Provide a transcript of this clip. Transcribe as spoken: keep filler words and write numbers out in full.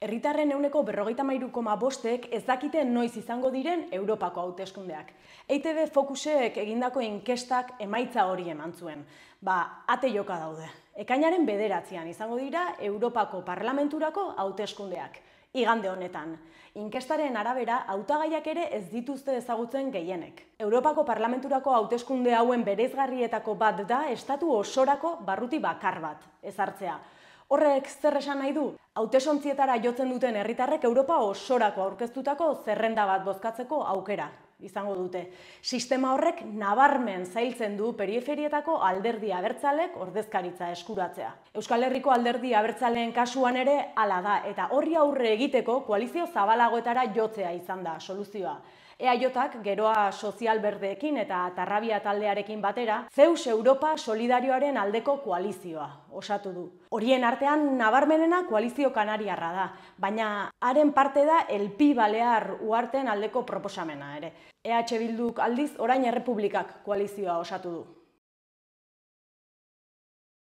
Herritarren ehuneko berrogeita hamairu koma bostek ez dakite noiz izango diren Europako hauteskundeak. E I Te Be Focusek egindako inkestak emaitza hori eman zuen. Ba, ate joka daude. Ekainaren bederatzian izango dira Europako Parlamenturako hauteskundeak. Igande honetan. Inkestaren arabera, hautagaiak ere ez dituzte ezagutzen gehienek. Europako Parlamenturako hauteskunde hauen bereizgarrietako bat da estatu osorako barruti bakar bat ezartzea. Horrek zer esan nahi du? Hautesontzietara jotzen duten herritarrek Europa osorako aurkeztutako zerrenda bat bozkatzeko aukera izango dute. Sistema horrek nabarmen zailtzen du periferietako alderdi abertzalek ordezkaritza eskuratzea. Euskal Herriko alderdi abertzaleen kasuan ere hala da, eta horri aurre egiteko koalizio zabalagoetara jotzea izan da soluzioa. E A Jak geroa sozial berdeekin eta Tarrabia taldearekin batera, Zeus Europa Solidarioaren aldeko koalizioa osatu du. Horien artean nabarmenena koalizio kanariarra da, baina haren parte da El Pi Balear uharteen aldeko proposamena ere. E H Bilduk aldiz orain Errepublikak koalizioa osatu du.